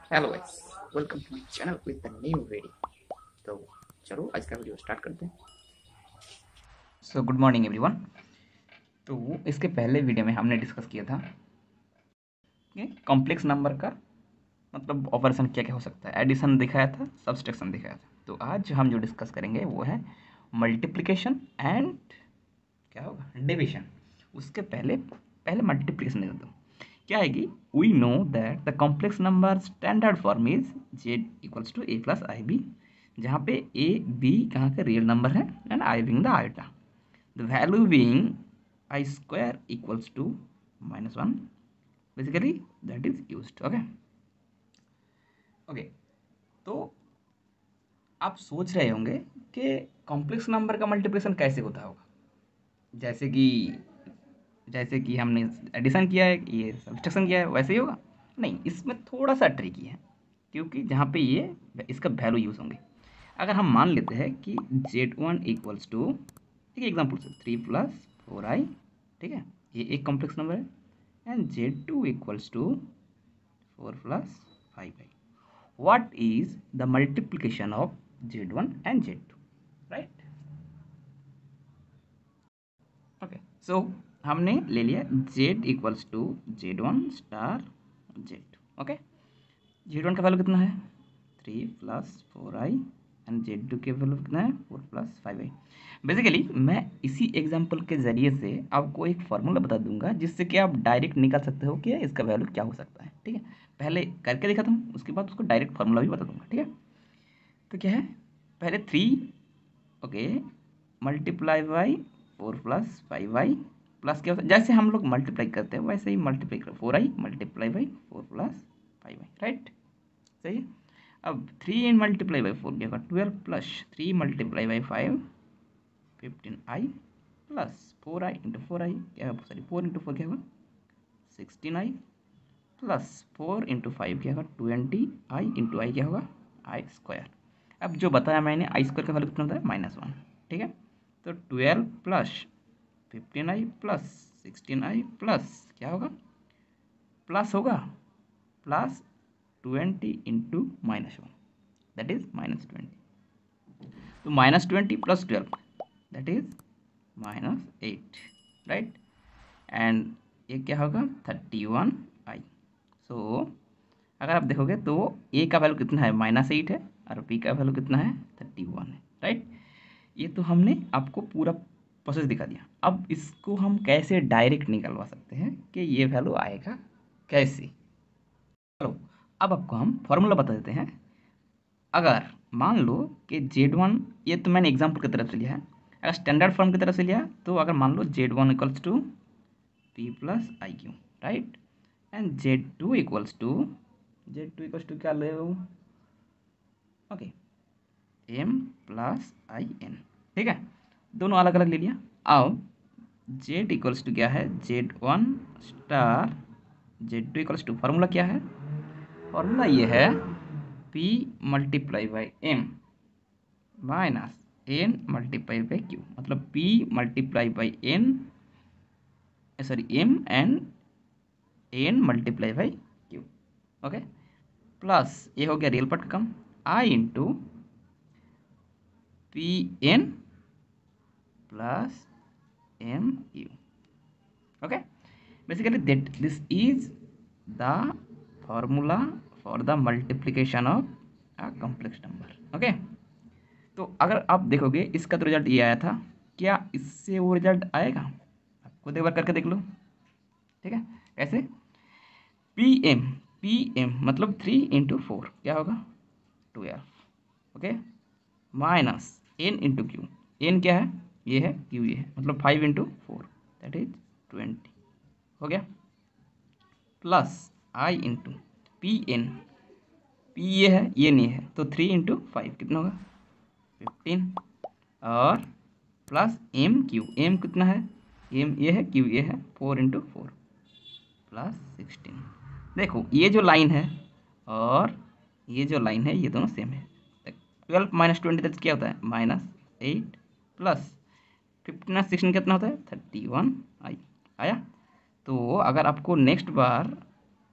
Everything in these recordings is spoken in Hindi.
Hello guys, welcome to my channel with the new video. तो चलो आज का वीडियो स्टार्ट करते हैं। Good morning everyone. तो इसके पहले वीडियो में हमने डिस्कस किया था कि कॉम्प्लेक्स नंबर का मतलब ऑपरेशन क्या क्या हो सकता है। एडिशन दिखाया था, सब्सट्रैक्शन दिखाया था। तो आज हम जो डिस्कस करेंगे वो है मल्टीप्लिकेशन एंड क्या होगा, डिविजन। उसके पहले पहले मल्टीप्लिकेशन देता हूँ। क्या है कि we know that the complex number standard form is Z equals to A plus I B, जहाँ पे ए बी कहाँ के रियल नंबर है and I being the iota, the value being I square equals to -1, basically that is used. Okay okay. तो आप सोच रहे होंगे कि कॉम्प्लेक्स नंबर का मल्टीप्लिकेशन कैसे होता होगा। जैसे कि जैसे कि हमने एडिशन किया है, ये सब्सट्रैक्शन किया है, वैसे ही होगा। नहीं, इसमें थोड़ा सा ट्रिकी है, क्योंकि जहाँ पे ये इसका वैल्यू यूज़ होंगे। अगर हम मान लेते हैं कि Z1 इक्वल्स टू, ठीक है, एग्जाम्पल से 3+4i, ठीक है, ये एक कॉम्प्लेक्स नंबर है। And Z2 equals to 4+5i। What is the multiplication of Z1 and Z2, right? Okay, so हमने ले लिया Z equals to Z1 star Z2। Okay, Z1 का वैल्यू कितना है 3+4i एंड Z2 के वैल्यू कितना है 4+5i। बेसिकली मैं इसी एग्जांपल के ज़रिए से आपको एक फार्मूला बता दूंगा, जिससे कि आप डायरेक्ट निकाल सकते हो कि इसका वैल्यू क्या हो सकता है। ठीक है, पहले करके दिखाता हूँ, उसके बाद उसको डायरेक्ट फार्मूला भी बता दूंगा। ठीक है, तो क्या है, पहले 3, okay, multiply by 4+5i plus क्या होता है, जैसे हम लोग मल्टीप्लाई करते हैं वैसे ही मल्टीप्लाई करो, 4i multiply by 4+5i, right? सही है। अब 3 इन मल्टीप्लाई बाई 4 क्या होगा 12, plus 3 multiply by 5 15i, plus 4i into 4i क्या होगा, सॉरी 4 इंटू 4 क्या होगा 16i, प्लस 4 इंटू 5 क्या होगा 20i इंटू आई क्या होगा आई स्क्वायर। अब जो बताया मैंने आई स्क्वायर का वैल्यू कितना होता है -1। ठीक है, तो 12 plus 15i plus 16i plus क्या होगा, प्लस होगा प्लस 20 इंटू -1, दैट इज -20। तो -20 plus 12 that is -8, right? And ये क्या होगा 31i। सो अगर आप देखोगे तो ए का वैल्यू कितना है -8 है और बी का वैल्यू कितना है 31 है, राइट? ये तो हमने आपको पूरा प्रोसेस दिखा दिया। अब इसको हम कैसे डायरेक्ट निकलवा सकते हैं कि ये वैल्यू आएगा कैसे। चलो, अब आपको हम फॉर्मूला बता देते हैं। अगर मान लो कि Z1, ये तो मैंने एग्जाम्पल की तरफ से लिया है, अगर स्टैंडर्ड फॉर्म की तरफ से लिया तो अगर मान लो Z1 equals to P+IQ, right? And Z2 equals to क्या ले, ओके, M+IN, ठीक है, दोनों अलग अलग ले लिया। अब Z इक्वल्स टू क्या है Z1 star Z2 equals to, formula क्या है, फार्मूला ये है P multiply by M minus N multiply by Q, मतलब P multiply by N, sorry M and N multiply by Q। Okay, plus ये हो गया रियल पार्ट का कम, I into PN plus MQ। Okay, basically that this is the formula for the multiplication of a complex number। Okay, तो अगर आप देखोगे इसका तो रिजल्ट ये आया था, क्या इससे वो रिजल्ट आएगा, आप खुद एक बार करके देख लो। ठीक है, कैसे, पी एम मतलब 3 इंटू 4 क्या होगा 12, okay, minus N into Q, N क्या है ये है, Q ये है, मतलब 5 इंटू 4 दैट इज 20, हो गया, plus I into PN, P ये है ये नहीं है, तो 3 इंटू 5 कितना होगा 15, और प्लस MQ, M कितना है, M ये है Q ये है, 4 इंटू 4 प्लस 16। देखो ये जो लाइन है और ये जो लाइन है ये दोनों सेम है। 12 - 20 दैट क्या होता है -8, प्लस 15 16 कितना होता है 31 आई, आया। तो अगर आपको नेक्स्ट बार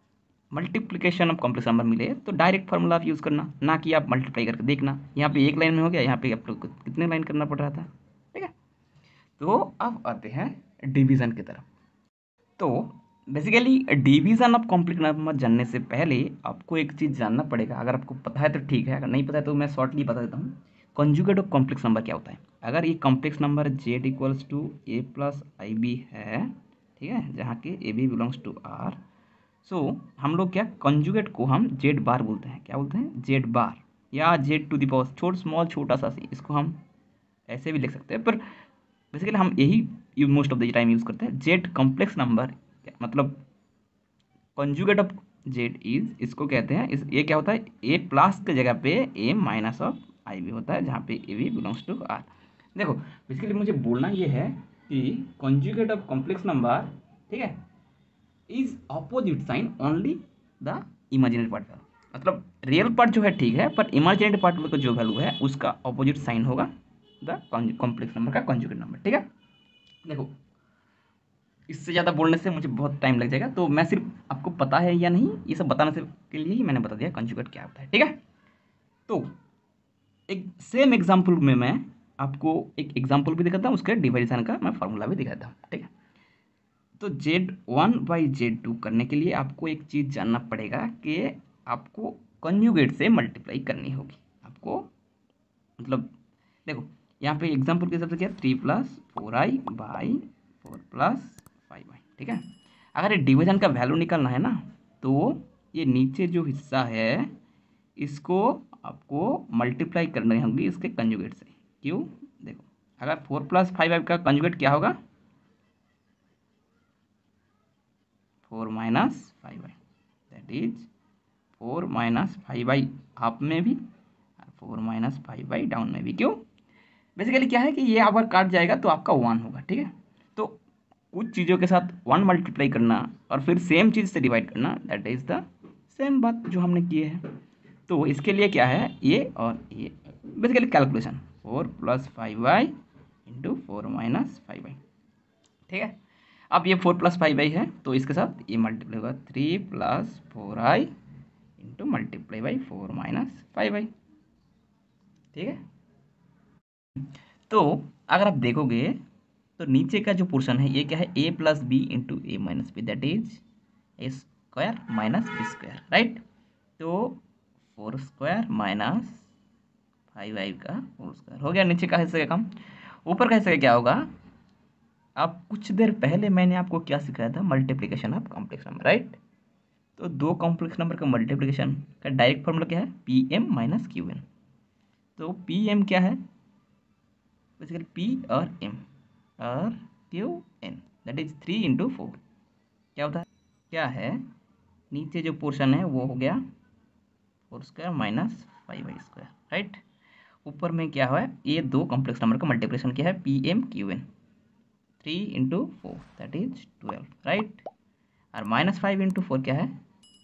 मल्टीप्लिकेशन ऑफ कॉम्प्लेक्स नंबर मिले तो डायरेक्ट फार्मूला आप यूज़ करना, ना कि आप मल्टीप्लाई करके देखना। यहाँ पे एक लाइन में हो गया, यहाँ पे आप लोग को कितने लाइन करना पड़ रहा था। ठीक है, तो अब आते हैं डिवीज़न की तरफ। तो basically division of complex number जानने से पहले आपको एक चीज़ जानना पड़ेगा। अगर आपको पता है तो ठीक है, अगर नहीं पता है तो मैं शॉर्टली बता देता हूँ। कॉन्जुगेट ऑफ कॉम्प्लेक्स नंबर क्या होता है। अगर ये complex number z equals to a plus I B है, ठीक है, जहाँ के A B belongs to R, so हम लोग क्या कॉन्जुगेट को हम जेड बार बोलते हैं। क्या बोलते हैं? जेड बार या Z to the power small छोटा सा सी, इसको हम ऐसे भी लिख सकते हैं, पर बेसिकली हम यही most of the time use करते हैं। जेड कॉम्प्लेक्स नंबर मतलब कॉन्जुगेट ऑफ जेड इज, इसको कहते हैं, इस ये क्या होता है, ए प्लस के जगह पे ए माइनस ऑफ आई भी होता है, जहाँ पे ए भी बिलोंग्स टू आर। देखो बेसिकली मुझे बोलना ये है कि कॉन्जुगेट ऑफ कॉम्प्लेक्स नंबर, ठीक है, is opposite sign only the imaginary part का। मतलब रियल पार्ट जो है ठीक है, पर इमेजिनरी पार्ट का जो वैल्यू है उसका ऑपोजिट साइन होगा द कॉम्प्लेक्स नंबर का कॉन्जुगेट नंबर। ठीक है, देखो इससे ज़्यादा बोलने से मुझे बहुत टाइम लग जाएगा, तो मैं सिर्फ आपको पता है या नहीं ये सब बताने से के लिए ही मैंने बता दिया कॉन्जुगेट क्या होता है। ठीक है, तो एक सेम एग्जाम्पल में मैं आपको एक एग्जाम्पल भी दिखाता हूँ, उसके डिवाइडेशन का मैं फार्मूला भी दिखाता हूँ। ठीक है, तो Z1/Z2 करने के लिए आपको एक चीज़ जानना पड़ेगा कि आपको कॉन्जुगेट से मल्टीप्लाई करनी होगी आपको। मतलब देखो यहाँ पे एग्जाम्पल के हिसाब से क्या, 3+4i/4+5i। ठीक है, अगर ये डिवीजन का वैल्यू निकालना है ना, तो ये नीचे जो हिस्सा है इसको आपको मल्टीप्लाई करनी होगी इसके कंजुगेट से। क्यों? देखो अगर 4+5i का कंजुगेट क्या होगा, 4-5i, दैट इज 4-5i आप में भी और 4-5i डाउन में भी। क्यों? बेसिकली क्या है कि ये अगर काट जाएगा तो आपका 1 होगा। ठीक है, तो कुछ चीज़ों के साथ 1 मल्टीप्लाई करना और फिर सेम चीज़ से डिवाइड करना, दैट इज़ द सेम बात जो हमने की है। तो इसके लिए क्या है, ये और ये basically calculation 4+5i into 4-5i। ठीक है, अब ये 4+5i है तो इसके साथ ये मल्टीप्लाई होगा 3+4i into multiply by 4-5i। ठीक है, तो अगर आप देखोगे तो नीचे का जो पोर्शन है ये क्या है, a plus B into A minus B, that is A square minus B square, right. तो 4² माइनस 5i का होल स्क्वायर हो गया नीचे का हिस्से का काम। ऊपर का हिस्से का क्या होगा, अब कुछ देर पहले मैंने आपको क्या सिखाया था, multiplication of complex number, right. तो दो कॉम्प्लेक्स नंबर का मल्टीप्लिकेशन का डायरेक्ट फॉर्मूला क्या है, P M minus Q N. तो पी एम क्या है, बेसिकली पी और एम और क्यू एन, दैट इज 3 × 4 क्या होता है, क्या है, नीचे जो पोर्शन है वो हो गया 4² माइनस 5i², राइट। ऊपर में क्या है, ये दो कॉम्प्लेक्स नंबर का मल्टीप्लिकेशन क्या है, P M Q N, 3 × 4 that is 12, right. और -5 × 4 क्या है,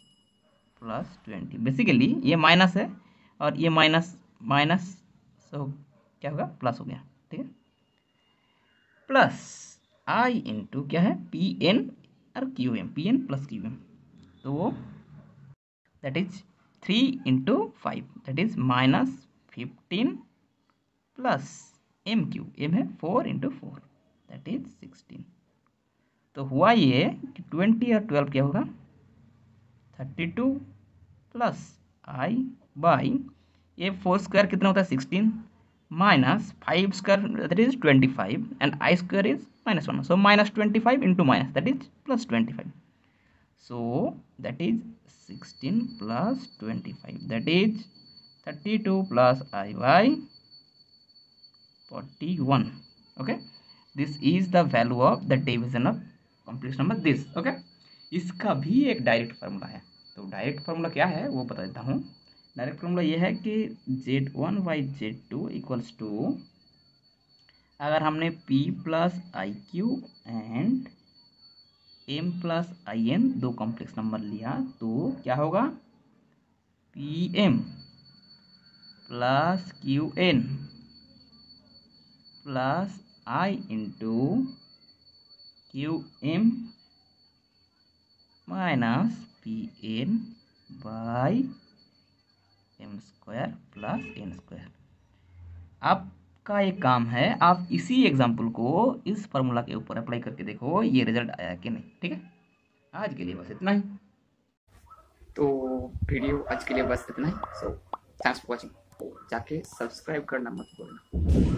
+20। बेसिकली ये माइनस है और ये माइनस माइनस, सो क्या होगा, प्लस हो गया। ठीक है, प्लस आई इंटू क्या है, पी एन और Q M, P N plus Q M, तो that is 3 × 5 that is -15 plus M Q, M है 4 × 4 दैट इज 16। तो हुआ ये कि 20 और 12 क्या होगा, 32 प्लस आई बाई ये 4² कितना होता है, 16 minus 5² that is 25 and i² is -1, so -25 into minus that is +25, so that is 16 plus 25 that is 32 plus I by 41. Okay, this is the value of the division of complex number this. Okay, इसका भी एक डायरेक्ट फार्मूला है। तो डायरेक्ट फार्मूला क्या है वो बता देता हूँ। डायरेक्ट फार्मूला ये है कि Z1/Z2 इक्वल्स टू, अगर हमने P plus I Q and m plus I N दो कॉम्प्लेक्स नंबर लिया तो क्या होगा, P M plus Q N plus I into Q M minus P N by M square plus N square. आपका एक काम है, आप इसी एग्जाम्पल को इस फार्मूला के ऊपर अप्लाई करके देखो ये रिजल्ट आया कि नहीं। ठीक है, आज के लिए बस इतना ही। तो वीडियो आज के लिए बस इतना ही। So thanks for watching. जाके सब्सक्राइब करना मत भूलना।